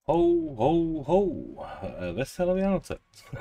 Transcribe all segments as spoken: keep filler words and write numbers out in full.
Ho, ho, ho, veselé Vianoce.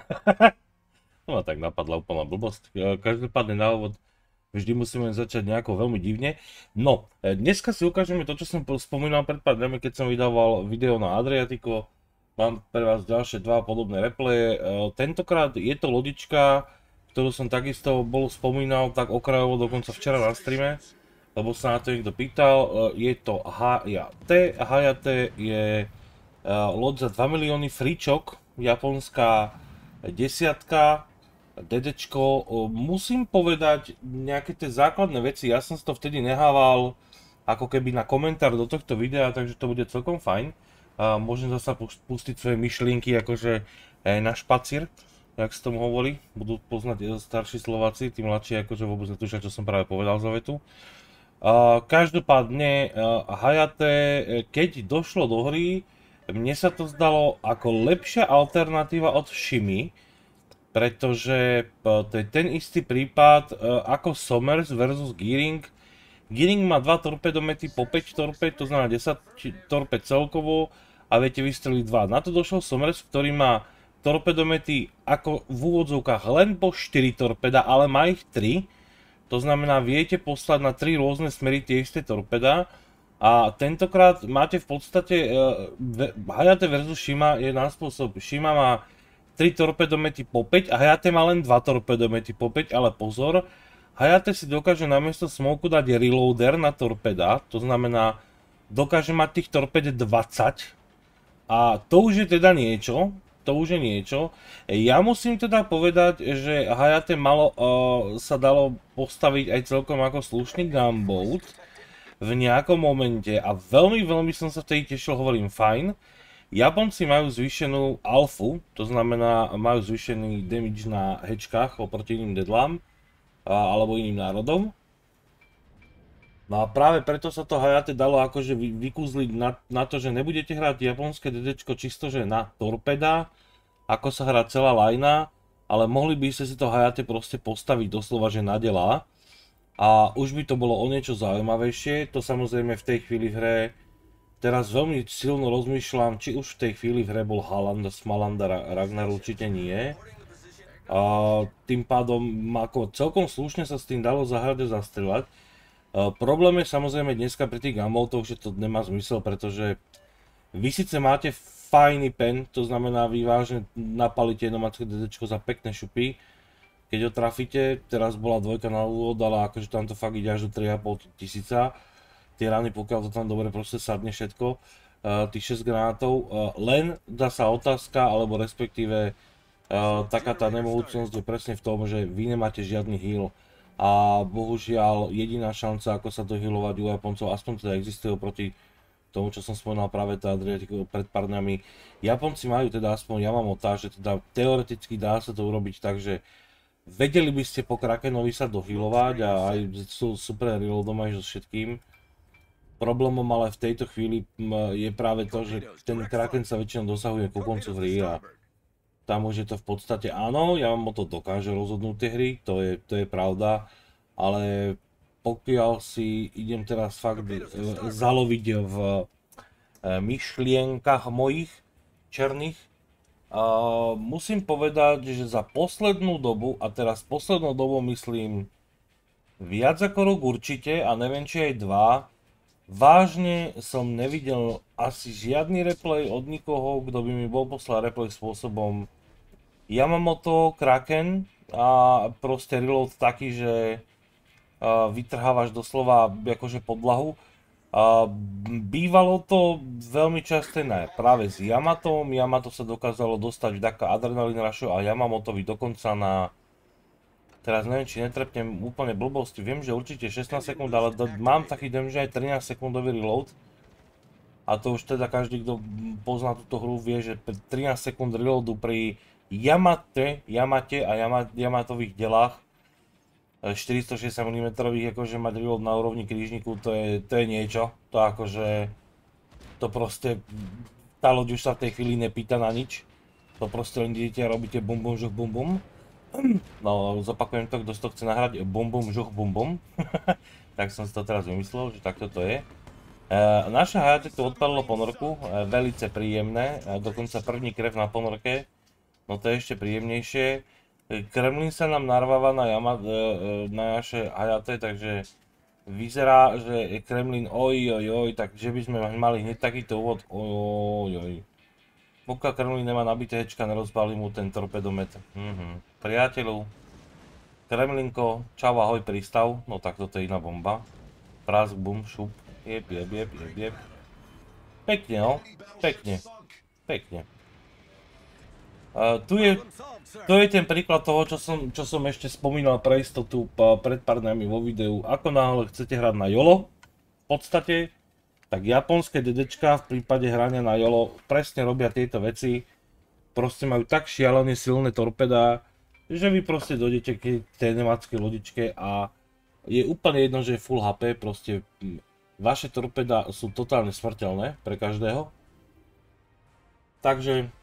No ma tak napadla úplná blbosť. Každopádne na úvod vždy musíme začať nejako veľmi divne. No, dneska si ukážeme to, čo som spomínal pred pár dňami, keď som vydával video na Adriatico. Mám pre vás ďalšie dva podobné replaye. Tentokrát je to lodička, ktorú som takisto bol spomínal tak okrajovo dokonca včera na streame, lebo sa na to niekto pýtal. Je to Hayate. Hayate je loď za dva milióny fričok, japonská desiatka, DDčko. Musím povedať nejaké tie základné veci, ja som si to vtedy nehával ako keby na komentár do tohto videa, takže to bude celkom fajn. Môžem zasa pustiť svoje myšlienky akože na špacír, jak sa tomu hovorí. Budú poznať starší Slováci, tí mladší akože vôbec netušia, čo som práve povedal za vetu. Každopádne Hayate, keď došlo do hry, mne sa to zdalo ako lepšia alternatíva od Shimy, pretože to je ten istý prípad ako Somers versus Gearing. Gearing má dva torpedomety po päť torped, to znamená desať torped celkovo a viete vystreliť dva. Na to došiel Somers, ktorý má torpedomety ako v úvodzovkách len po štyri torpeda, ale má ich tri. To znamená, viete poslať na tri rôzne smery tie isté torpeda. A tentokrát máte v podstate uh, Hayate versus Shima je na spôsob. Shima má tri torpedomety po päť a Hayate má len dva torpedomety po päť, ale pozor, Hayate si dokáže namiesto smoku dať reloader na torpeda, to znamená, dokáže mať tých torped dvadsať a to už je teda niečo, to už je niečo. Ja musím teda povedať, že Hayate malo, uh, sa dalo postaviť aj celkom ako slušný gunboat v nejakom momente a veľmi, veľmi som sa vtedy tešil, hovorím fajn. Japonci majú zvýšenú alfu, to znamená majú zvýšený damage na hečkách oproti iným dedlám alebo iným národom. No a práve preto sa to Hayate dalo akože vykúzliť na, na to, že nebudete hrať japonské DDčko čisto že na torpeda, ako sa hrá celá lajna, ale mohli by ste si to Hayate proste postaviť doslova že na delá. A už by to bolo o niečo zaujímavejšie, to samozrejme v tej chvíli v hre, teraz veľmi silno rozmýšľam, či už v tej chvíli v hre bol Haaland, Smalanda, Ragnar určite nie. A tým pádom ako celkom slušne sa s tým dalo zahrať a zastrelať. A problém je samozrejme dneska pri tých gunboatoch, že to nemá zmysel, pretože vy síce máte fajný pen, to znamená vy vážne napalíte jednomacké DDčko za pekné šupy. Keď ho trafíte, teraz bola dvojka na úvod, ale akože tam to fakt ide až do tri a pol tisíca. Tie rany, pokiaľ to tam dobre proste sadne všetko, tých šesť granátov. Len dá sa otázka, alebo respektíve taká tá nemohúcnosť je presne v tom, že vy nemáte žiadny heal. A bohužiaľ jediná šanca, ako sa dohealovať u Japoncov, aspoň teda existuje proti tomu, čo som spomínal práve tá Adriatico pred pár dňami. Japonci majú teda aspoň Yamamoto, že teda teoreticky dá sa to urobiť tak, že vedeli by ste po Krakenovi sa dohealovať a aj sú super reloadom aj so všetkým. Problémom ale v tejto chvíli je práve to, že ten Kraken sa väčšinou dosahuje ku koncu hry a tam už je to v podstate áno, Yamamoto dokáže rozhodnúť tie hry, to je, to je pravda, ale pokiaľ si idem teraz fakt zaloviť v myšlienkach mojich černých, Uh, musím povedať, že za poslednú dobu, a teraz poslednou dobou myslím viac ako rok určite, a neviem či aj dva, vážne som nevidel asi žiadny replay od nikoho, kto by mi bol poslal replay spôsobom Yamamoto, Kraken a proste reload taký, že uh, vytrhávaš doslova akože podlahu. A bývalo to veľmi časté ne, práve s Yamatom, Yamato sa dokázalo dostať vďaka Adrenalin Rushu a Yamamotovi dokonca na, teraz neviem či netrepnem úplne blbosti, viem že určite šestnásť sekúnd, ale mám taký dem, že aj trinásť sekundový reload. A to už teda každý, kto pozná túto hru vie, že trinásť sekúnd reloadu pri Yamate, Yamate a Yamatových delách štyristošesťdesiat milimetrov akože mať reload na úrovni krížniku, to je, to je niečo, to akože, to proste, tá loď už sa v tej chvíli nepýta na nič, to proste len idete a robíte bum bum žuch bum bum, no zopakujem to, kto si to chce nahrať, bum bum žuch bum bum, tak som si to teraz vymyslel, že takto to je. Naše Hayate tu odpalilo ponorku, velice príjemné, dokonca první krev na ponorke, no to je ešte príjemnejšie. Kremlin sa nám narváva na, Yama, na naše Hayate, takže vyzerá, že Kremlin oj oj oj, takže by sme mali hneď takýto úvod, oj oj. Pokiaľ Kremlin nemá nabité hečka, nerozbalí mu ten torpedomet. Mhm. Priateľu, Kremlinko, čau ahoj prístav, no tak toto je iná bomba. Prask, bum, šup, jeb, jeb, jeb, jeb, jeb. Pekne, no, pekne, pekne. Uh, tu je, to je ten príklad toho, čo som, čo som ešte spomínal pre istotu pred pár dňami vo videu. Ako náhle chcete hrať na YOLO, v podstate, tak japonské DDčka v prípade hrania na YOLO presne robia tieto veci. Proste majú tak šialené silné torpedá, že vy proste dojdete k tej nemáckej lodičke a je úplne jedno, že je full há pé, proste vaše torpedá sú totálne smrteľné pre každého. Takže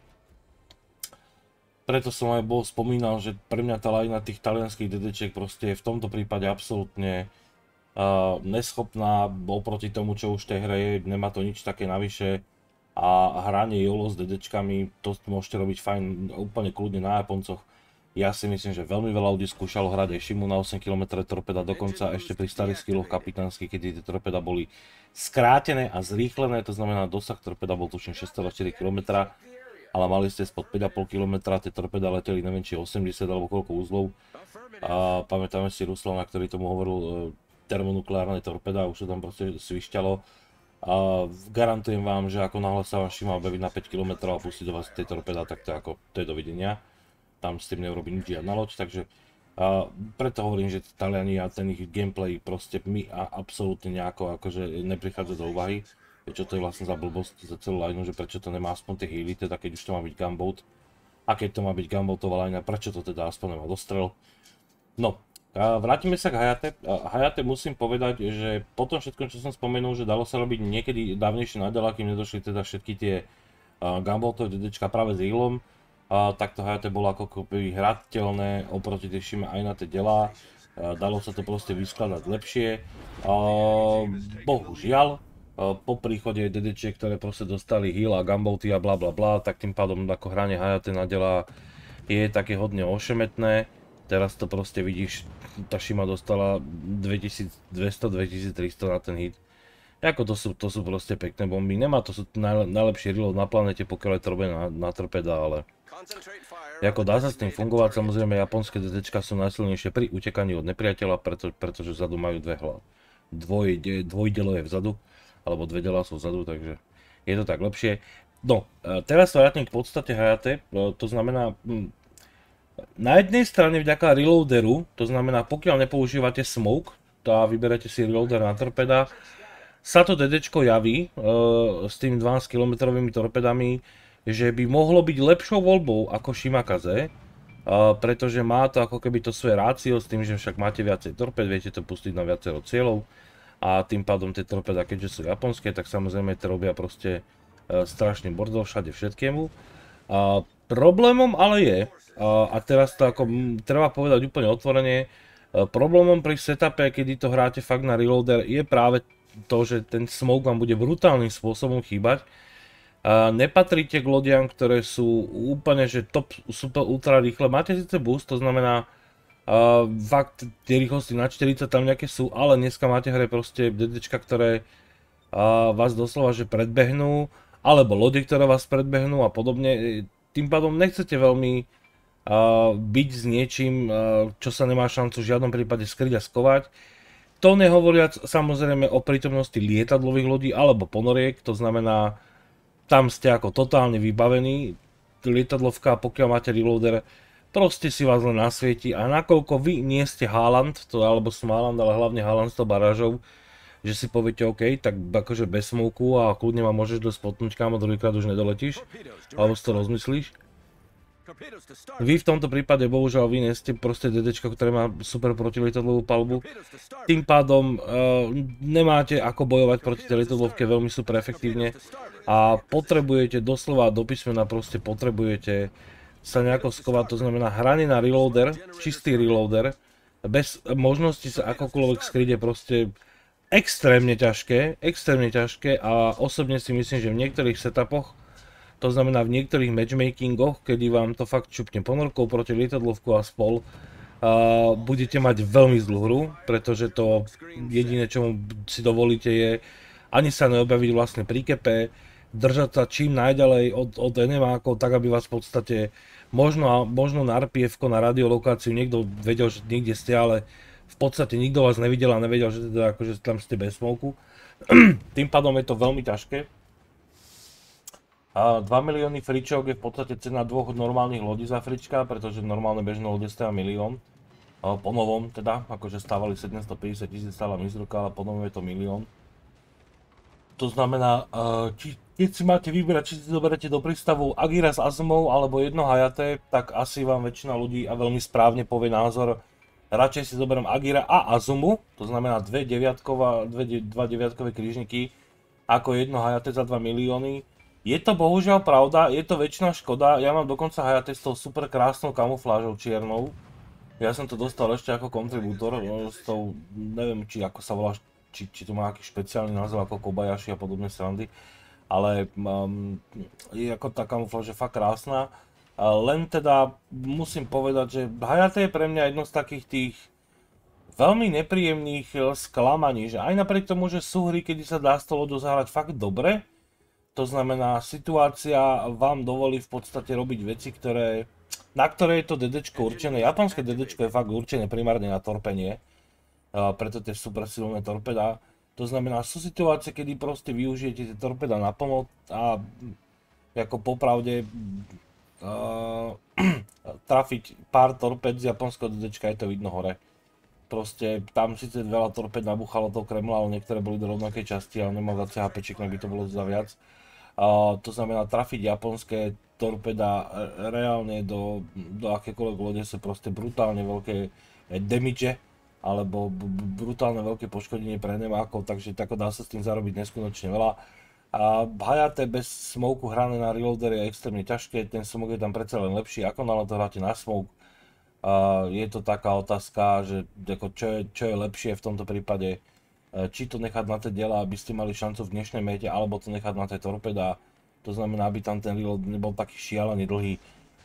preto som aj bol spomínal, že pre mňa tá lajna tých talianských DDčiek proste je v tomto prípade absolútne uh, neschopná oproti tomu, čo už v tej hre je, nemá to nič také navyše a hranie YOLO s DDčkami, to môžete robiť fajn úplne kľudne na Japoncoch. Ja si myslím, že veľmi veľa ľudí skúšalo hrať aj Shimu na osem kilometrov torpeda, dokonca ešte pri starých skilloch kapitánskych, kedy tie torpeda boli skrátené a zrýchlené, to znamená dosah torpeda bol tuším šesť celá štyri kilometra. Ale mali ste spod päť celá päť kilometra, tie torpeda leteli neviem či osemdesiat alebo koľko uzlov. A pamätáme si Ruslana, ktorý tomu hovoril e, termonukleárne torpeda, už to tam proste svišťalo. A garantujem vám, že ako náhle sa vám Shima objaví na päť kilometrov a pustí do vás tie torpeda, tak to, ako, to je dovidenia. Tam s tým neurobí nič žiadna loď, takže a preto hovorím, že Taliani a ten ich gameplay proste mi a absolútne nejako akože neprichádza do úvahy. Čo to je vlastne za blbosť za celú lineu, že prečo to nemá aspoň tie healy, teda keď už to má byť gunboat. A keď to má byť gunboatová linea, prečo to teda aspoň nemá dostrel. No, a vrátime sa k Hayate. Hayate musím povedať, že po tom všetkom, čo som spomenul, že dalo sa robiť niekedy dávnejšie na dela, kým nedošli teda všetky tie gunboatové DDčka práve s healom, tak to Hayate bolo ako keby hrateľné oproti tej Shime aj na tie delá. Dalo sa to proste vyskladať lepšie. Bohužiaľ, po príchode DDčiek, ktoré proste dostali heal a gunboaty a bla bla bla, tak tým pádom ako hranie Hayate na delá je také hodne ošemetné. Teraz to proste vidíš, tá Shima dostala dvetisícdvesto dvetisíctristo na ten hit. Ako to sú, to sú proste pekné bomby, nemá to sú najlepšie reload na planete, pokiaľ je to robené na, na torpeda, ale ako dá sa s tým fungovať, samozrejme japonské DDčka sú najsilnejšie pri utekaní od nepriateľa, preto, pretože vzadu majú dve hlavy. Dvoj, dvojdelo je vzadu. Alebo dve delá sú vzadu, takže je to tak lepšie. No, teraz sa vrátim k podstate Hayate, to znamená, na jednej strane vďaka reloaderu, to znamená pokiaľ nepoužívate smoke, a vyberete si reloader na torpeda, sa to DDčko javí s tými dvanásť kilometrovými torpedami, že by mohlo byť lepšou voľbou ako Shimakaze, pretože má to ako keby to svoje rácio s tým, že však máte viacej torped, viete to pustiť na viacero cieľov. A tým pádom tie torpeda, keďže sú japonské, tak samozrejme to robia proste e, strašný bordel všade všetkému. A problémom ale je, a, a teraz to ako m, treba povedať úplne otvorene, e, problémom pri setupe, kedy to hráte fakt na reloader, je práve to, že ten smoke vám bude brutálnym spôsobom chýbať. A nepatríte k lodiam, ktoré sú úplne že top, super, ultra rýchle. Máte síce boost, to znamená, Uh, fakt, tie rýchlosti na štyridsať tam nejaké sú, ale dneska máte hre proste DDčka, ktoré uh, vás doslova že predbehnú, alebo lode, ktoré vás predbehnú a podobne. Tým pádom nechcete veľmi uh, byť s niečím, uh, čo sa nemá šancu v žiadnom prípade skryť a skovať. To nehovoriac samozrejme o prítomnosti lietadlových lodí alebo ponoriek, to znamená, tam ste ako totálne vybavení. Lietadlovka, pokiaľ máte reloader, proste si vás len nasvieti a nakoľko vy nie ste Haaland, to alebo som Haaland, ale hlavne Haaland s tou barážou, že si poviete OK, tak akože bez smoku a kľudne ma môžeš dosť potnúť, kámo, druhýkrát už nedoletíš, alebo si to rozmyslíš. Vy v tomto prípade, bohužiaľ, vy nie ste proste DDčko, ktoré má super protilietadlovú palbu. Tým pádom uh, nemáte ako bojovať proti tej lietadlovke veľmi super efektívne a potrebujete doslova do písmena proste potrebujete sa nejako skovať, to znamená hranie na reloader, čistý reloader, bez možnosti sa akokoľvek skryť je proste extrémne ťažké, extrémne ťažké a osobne si myslím, že v niektorých setupoch, to znamená v niektorých matchmakingoch, kedy vám to fakt čupne ponorkou proti lietadlovku a spol, uh, budete mať veľmi zlú hru, pretože to jediné, čo si dovolíte je ani sa neobjaviť vlastne pri kepe, držať sa čím najďalej od, od enemákov, tak aby vás v podstate možno, možno na er pé ef-ko, na radiolokáciu niekto vedel, že niekde ste, ale v podstate nikto vás nevidel a nevedel, že, teda, akože tam ste bez smoku. Tým pádom je to veľmi ťažké. A dva milióny fričok je v podstate cena dvoch normálnych lodí za frička, pretože normálne bežné lode stoja milión. Po novom teda, akože stávali sedemstopäťdesiat tisíc stála mizruka, ale po novom je to milión. To znamená, či, keď si máte vyberať, či si zoberete do prístavu Agira s Azumou alebo jedno Hayate, tak asi vám väčšina ľudí a veľmi správne povie názor, radšej si zoberiem Agira a Azumu, to znamená dve deviatkova, dve, dva deviatkové krížniky, ako jedno Hayate za dva milióny. Je to bohužiaľ pravda, je to väčšina škoda, ja mám dokonca Hayate s tou super krásnou kamuflážou čiernou. Ja som to dostal ešte ako kontribútor, s tou, neviem či ako sa volá, či, či to má aký špeciálny názov ako Kobayashi a podobné srandy. Ale um, je ako tá kamufláž je fakt krásna. Len teda musím povedať, že Hayate je pre mňa jedno z takých tých veľmi nepríjemných sklamaní, že aj napriek tomu, že sú hry, kedy sa dá s tou loďou zahrať fakt dobre, to znamená situácia vám dovolí v podstate robiť veci, ktoré, na ktoré je to DDčko určené. Japonské DDčko je fakt určené primárne na torpenie, preto tie super silné torpedá. To znamená, sú situácie, kedy proste využijete tie torpeda na pomoc a ako popravde Uh, trafiť pár torped z japonského DDčka, je to vidno hore. Proste tam síce veľa torped nabuchalo toho Kremla, ale niektoré boli do rovnakej časti, ale nemá viacej HPček, by to bolo za viac. Uh, to znamená, trafiť japonské torpeda reálne do, do akékoľvek lode sú proste brutálne veľké damage, alebo brutálne veľké poškodenie pre nemákov, takže tako dá sa s tým zarobiť neskutočne veľa. A Hayate bez smoku hrané na reloader je extrémne ťažké, ten smoke je tam predsa len lepší, ako na to hráte na smoke. Uh, je to taká otázka, že ako, čo, je, čo je lepšie v tomto prípade, uh, či to nechať na tie diela, aby ste mali šancu v dnešnej mete, alebo to nechať na tie torpeda, to znamená, aby tam ten reload nebol taký šialený dlhý.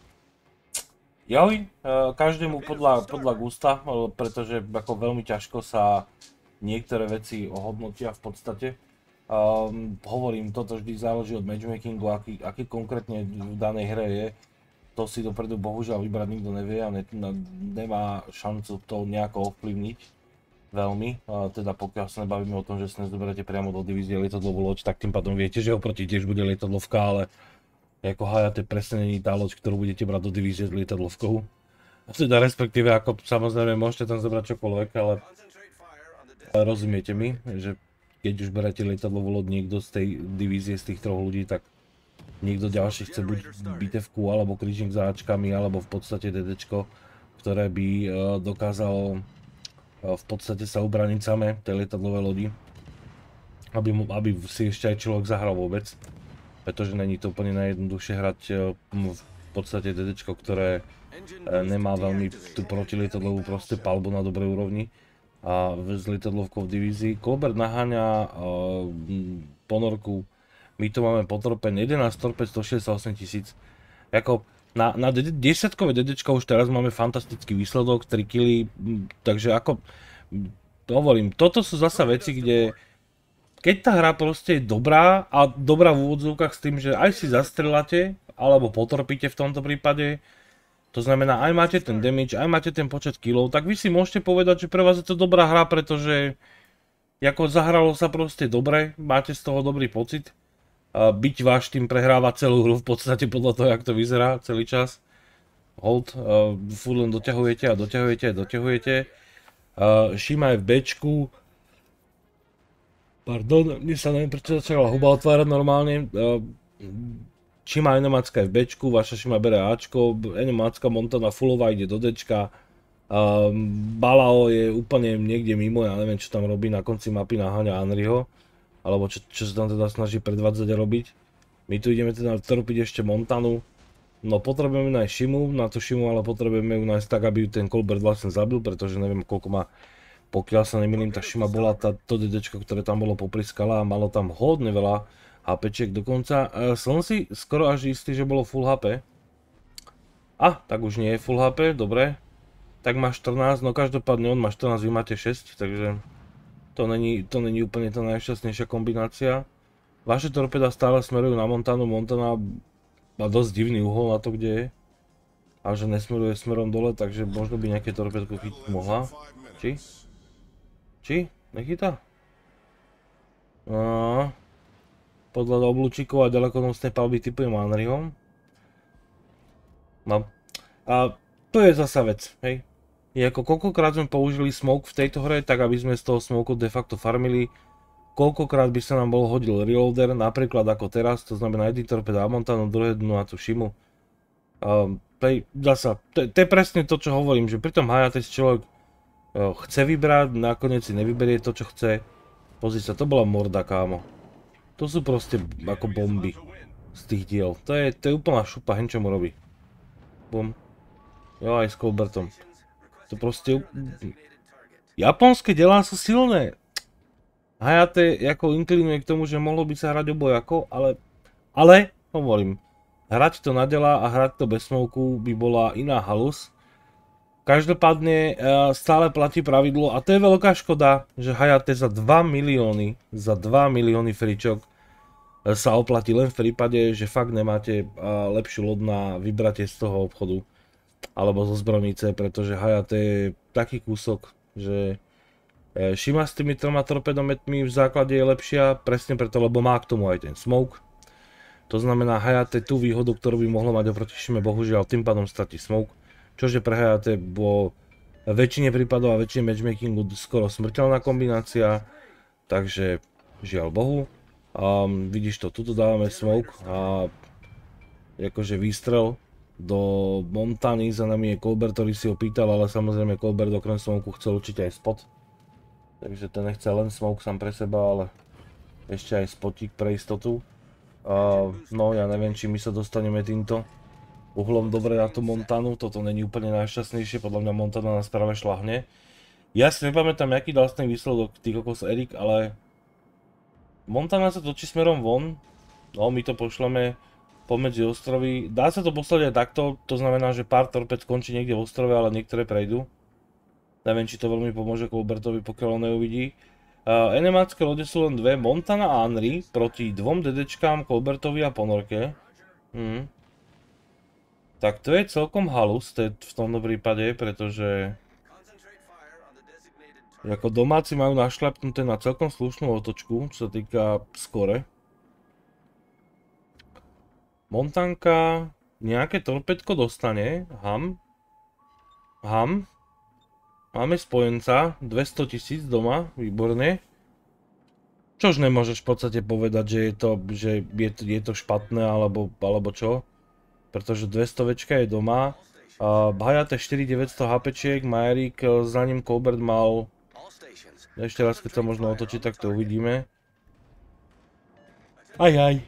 Joj, uh, každému podľa, podľa gusta, uh, pretože ako veľmi ťažko sa niektoré veci ohodnotia v podstate. Um, hovorím, toto vždy záleží od matchmakingu, aký, aký konkrétne v danej hre je. To si dopredu bohužiaľ vybrať nikto nevie a ne, ne, nemá šancu to nejako ovplyvniť veľmi. Uh, teda pokiaľ sa nebavíme o tom, že si nezoberete priamo do divízie lietadlovú loď, tak tým pádom viete, že oproti tiež bude lietadlovka, ale ako Hayate presne není tá loď, ktorú budete brať do divízie s lietadlovkou. Teda respektíve, ako samozrejme môžete tam zobrať čokoľvek, ale rozumiete mi, že keď už berete lietadlovú loď niekto z tej divízie, z tých troch ľudí, tak niekto ďalší chce buď bitevku, alebo krížnik za áčkami, alebo v podstate DDčko, ktoré by dokázalo v podstate sa ubraniť samé tej lietadlovej lodi, aby, mu, aby si ešte aj človek zahral vôbec, pretože není to úplne najjednoduchšie hrať v podstate DDčko, ktoré nemá veľmi tú protilietadlovú proste palbu na dobrej úrovni. A s lietadlovkou v divízii. Colbert naháňa uh, ponorku, my tu máme potorpen jedenásť torped stošesťdesiatosem tisíc. Jako na, na desiatkové DDčko už teraz máme fantastický výsledok, tri killy, takže ako hovorím, toto sú zasa veci, kde keď tá hra proste je dobrá a dobrá v úvodzovkách s tým, že aj si zastrelate, alebo potorpíte v tomto prípade, to znamená, aj máte ten damage, aj máte ten počet killov, tak vy si môžete povedať, že pre vás je to dobrá hra, pretože ako zahralo sa proste dobre, máte z toho dobrý pocit. Byť váš tým prehráva celú hru v podstate podľa toho, jak to vyzerá celý čas. Hold, furt len doťahujete a doťahujete a doťahujete. Shima je v Bčku. Pardon, mne sa neviem, prečo začala huba otvárať normálne. Shima Enemacka je v Bčku, vaša Shima bere Ačko, Enemacka Montana fullová ide do Dčka. Um, Balao je úplne niekde mimo, ja neviem čo tam robí, na konci mapy naháňa Anriho. Alebo čo, čo sa tam teda snaží predvádzať a robiť. My tu ideme teda torpiť ešte Montanu. No potrebujeme nájsť Shimu, na tú Shimu ale potrebujeme ju nájsť tak, aby ju ten Colbert vlastne zabil, pretože neviem koľko má Pokiaľ sa nemýlim, tá Shima bola tá, to DDčko, ktoré tam bolo popri skale a malo tam hodne veľa HPčiek. Dokonca uh, som si skoro až istý, že bolo full há pé. A, tak už nie je full há pé, dobre. Tak má štrnásť, no každopádne on má štrnásť, vy máte šesť, takže to není, to není úplne tá najšťastnejšia kombinácia. Vaše torpeda stále smerujú na Montanu, Montana má dosť divný uhol na to, kde je. A že nesmeruje smerom dole, takže možno by nejaké torpedko chytiť mohla. Či? Či? Nechytá? No. Podľa oblúčikov a ďalekonosnej palby typujem Henryho. No. A to je zasa vec, hej. Je ako koľkokrát sme použili smoke v tejto hre, tak aby sme z toho smoke de facto farmili. Koľkokrát by sa nám bol hodil reloader, napríklad ako teraz, to znamená jedný torpeda a Montanu, druhé dnu na tú Shimu. Um, Hej, zasa, to, to je presne to, čo hovorím, že pri tom Hayate si človek uh, chce vybrať, nakoniec si nevyberie to, čo chce. Pozri sa, to bola morda, kámo. To sú proste ako bomby z tých diel. To je, to je úplná šupa, hen čo mu robí. Bum. Jo, aj s Colbertom. To proste... Japonské delá sú silné. Hayate ako inklinuje k tomu, že mohlo by sa hrať obojako, ale... Ale, hovorím. Hrať to na dela a hrať to bez smoku by bola iná halus. Každopádne stále platí pravidlo a to je veľká škoda, že Hayate za dva milióny, za dva milióny fričok sa oplatí len v prípade, že fakt nemáte lepšiu loď na vybratie z toho obchodu alebo zo zbrojnice, pretože Hayate je taký kúsok, že Shima s tými troma torpedometmi v základe je lepšia, presne preto, lebo má k tomu aj ten smoke. To znamená, Hayate tú výhodu, ktorú by mohlo mať oproti Shime, bohužiaľ tým pádom stratí smoke, čože pre Hayate vo väčšine prípadov a väčšine matchmakingu skoro smrteľná kombinácia, takže žiaľ bohu. Um, vidíš to, tuto dávame smoke a akože výstrel do Montany, za nami je Colbert, ktorý si ho pýtal, ale samozrejme Colbert okrem smoku chcel určite aj spot. Takže ten nechce len smoke sám pre seba, ale ešte aj spotík pre istotu. Uh, no ja neviem, či my sa dostaneme týmto uhlom dobre na tú Montanu, toto není úplne najšťastnejšie, podľa mňa Montana nás práve šľahne. Ja si nepamätám, aký dal ten výsledok tých kokos Erik, ale Montana sa točí smerom von, no my to pošleme pomedzi ostrovy, dá sa to poslať aj takto, to znamená, že pár torped skončí niekde v ostrove, ale niektoré prejdú. Neviem, či to veľmi pomôže Colbertovi, pokiaľ on neuvidí. Uh, enemácké lode sú len dve, Montana a Henry proti dvom DDčkám, Colbertovi a Ponorke. Hmm. Tak to je celkom halus v tomto prípade, pretože ako domáci majú našľapnuté na celkom slušnú otočku, čo sa týka skore. Montanka nejaké torpedko dostane, ham. Ham. Máme spojenca, dvesto tisíc doma, výborne. Čož nemôžeš v podstate povedať, že je to, že je to, je to špatné, alebo, alebo čo. Pretože dvestovečka je doma. Uh, Hayate štyri tisíc deväťsto HPčiek, Majerik, za ním Colbert mal... Ešte raz, keď sa možno otočí, tak to uvidíme. Aj, aj.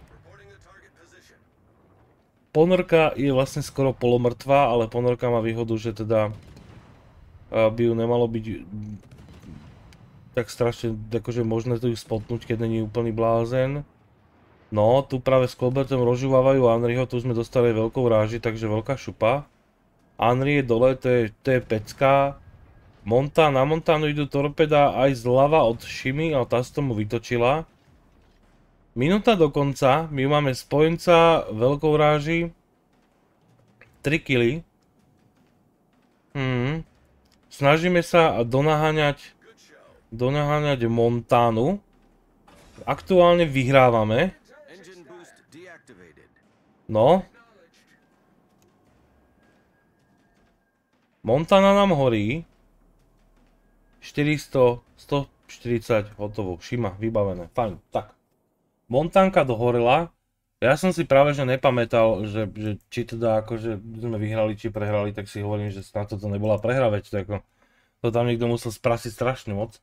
Ponorka je vlastne skoro polomrtvá, ale Ponorka má výhodu, že teda... by ju nemalo byť tak strašne akože možné to ju spotnúť, keď není úplný blázen. No, tu práve s Colbertom rozžúvávajú Henryho, tu sme dostali veľkou ráži, takže veľká šupa. Henry je dole, to je, to je pecka. Monta, na Montanu idú torpeda aj zľava od Shimy, ale tá z tomu vytočila. Minúta do konca, my máme spojenca veľkou ráži. tri kily. Hmm. Snažíme sa donaháňať, donaháňať Montanu. Aktuálne vyhrávame. No. Montana nám horí. štyristo, stoštyridsať, hotovo. Shima, vybavené. Fajn, tak. Montanka dohorela. Ja som si práve že nepamätal, že, že či teda akože sme vyhrali, či prehrali, tak si hovorím, že na toto nebola prehra, veď to, ako, to tam niekto musel sprasiť strašne moc.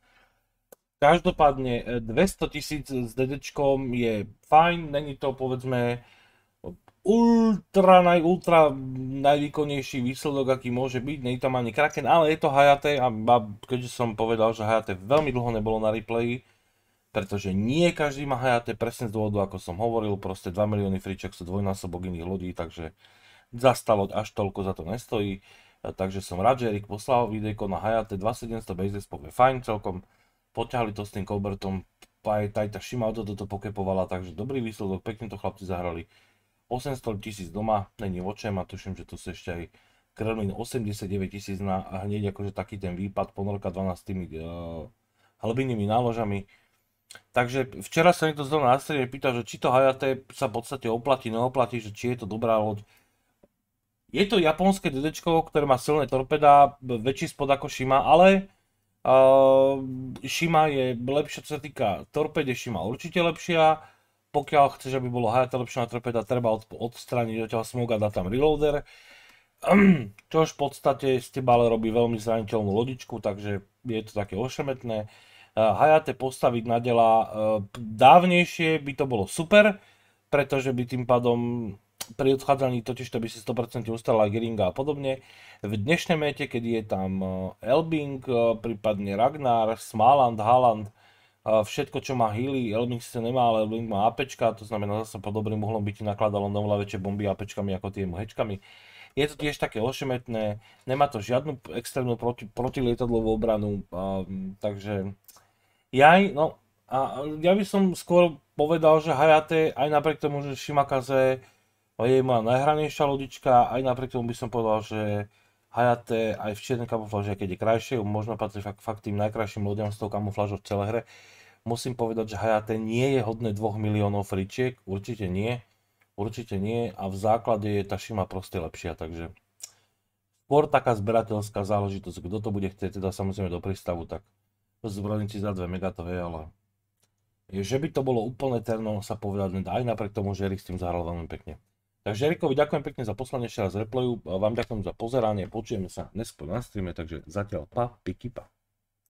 Každopádne dvesto tisíc s DDčkom je fajn, není to povedzme ultra, naj, ultra najvýkonnejší výsledok, aký môže byť, nie je tam ani Kraken, ale je to Hayate a, a keďže som povedal, že Hayate veľmi dlho nebolo na replayi, pretože nie každý má Hayate, presne z dôvodu, ako som hovoril, proste dva milióny friček sú dvojnásobok iných lodí, takže za tá loď až toľko za to nestojí. Takže som rád, že Erik poslal videjko na Hayate dvadsaťsedemsto base spok je fajn celkom, poťahli to s tým Colbertom, aj tá Shima to toto pokepovala, takže dobrý výsledok, pekne to chlapci zahrali. osemsto tisíc doma, není o čem a tuším, že tu sa ešte aj Kremlin osemdesiatdeväť tisíc na a hneď akože taký ten výpad, ponorka dvanásť uh, hlbinnými náložami. Takže včera sa niekto zrovna na strede pýtal, že či to Hayate sa v podstate oplatí, neoplatí, že či je to dobrá loď. Je to japonské DDčko, ktoré má silné torpedá, väčší spod ako Shima, ale uh, Shima je lepšia, čo sa týka torpede, Shima určite lepšia. Pokiaľ chceš, aby bolo Hayate lepšia na torpeda, treba od, odstrániť odtiaľ smog a dať tam reloader. Čož v podstate z teba ale robí veľmi zraniteľnú lodičku, takže je to také ošemetné. Hayate postaviť na dela dávnejšie by to bolo super, pretože by tým pádom pri odchádzaní totiž to by si sto percent ustarala Geringa a podobne. V dnešnej mete, keď je tam Elbing, prípadne Ragnar, Smaland, Haaland, všetko, čo má healy, Elbing sice nemá, ale Elbing má APčka, to znamená zase pod dobrým uhlom by ti nakladalo na oveľa väčšie bomby APčkami ako tie hečkami. Je to tiež také ošemetné, nemá to žiadnu extrémnu proti, protilietadlovú obranu, um, takže jaj, no a ja by som skôr povedal, že Hayate, aj napriek tomu, že Shimakaze je moja najhranejšia lodička, aj napriek tomu by som povedal, že Hayate aj v čiernej kamufláži, keď je krajšie, možno patrí fakt, fakt tým najkrajším lodiam s tou kamuflážou v celej hre. Musím povedať, že Hayate nie je hodné dvoch miliónov fričiek, určite nie, určite nie a v základe je tá Shima proste lepšia, takže skôr taká zberateľská záležitosť, kto to bude chcieť, teda samozrejme do prístavu, tak zbrojníci za dve mega to je, ale že by to bolo úplne terno sa povedať, aj napriek tomu, že Erik s tým zahral veľmi pekne. Takže Erikovi ďakujem pekne za poslanie ešte raz replayu, vám ďakujem za pozeranie, počujeme sa neskôr na streame, takže zatiaľ pa, piky pa.